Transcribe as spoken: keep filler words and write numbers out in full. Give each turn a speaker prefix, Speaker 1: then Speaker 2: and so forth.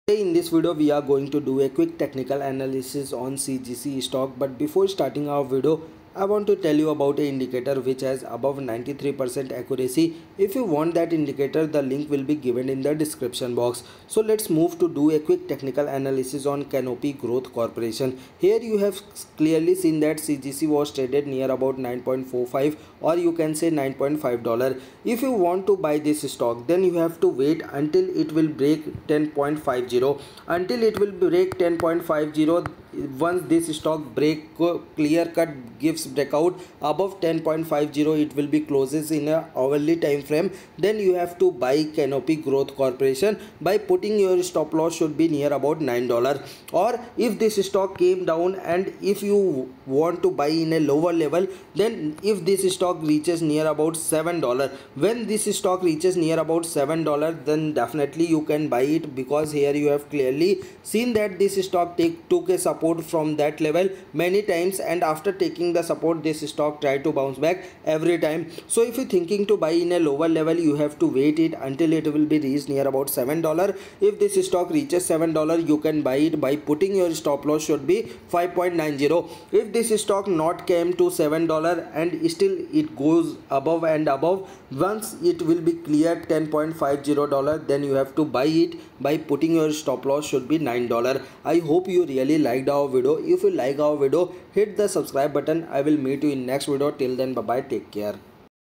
Speaker 1: Today in this video we are going to do a quick technical analysis on C G C stock, but before starting our video I want to tell you about an indicator which has above ninety-three percent accuracy. If you want that indicator, the link will be given in the description box. So let's move to do a quick technical analysis on Canopy Growth Corporation. Here you have clearly seen that C G C was traded near about nine point four five, or you can say nine point five dollars. If you want to buy this stock, then you have to wait until it will break ten point five zero. Until it will break ten point five zero, once this stock break clear cut gives breakout above ten point five zero, it will be closes in a hourly time frame. Then you have to buy Canopy Growth Corporation by putting your stop loss should be near about nine dollars. Or if this stock came down and if you want to buy in a lower level, then if this stock reaches near about seven dollars, when this stock reaches near about seven dollars, then definitely you can buy it, because here you have clearly seen that this stock take took a support from that level many times, and after taking the support this stock try to bounce back every time. So if you're thinking to buy in a lower level, you have to wait it until it will be reached near about seven dollars. If this stock reaches seven dollars, you can buy it by putting your stop loss should be five point nine zero. If this stock not came to seven dollars and still it goes above and above, once it will be clear ten point five zero dollars, then you have to buy it by putting your stop loss should be nine dollars. I hope you really liked our video. If you like our video, hit the subscribe button. I will meet you in next video. Till then, bye bye, take care.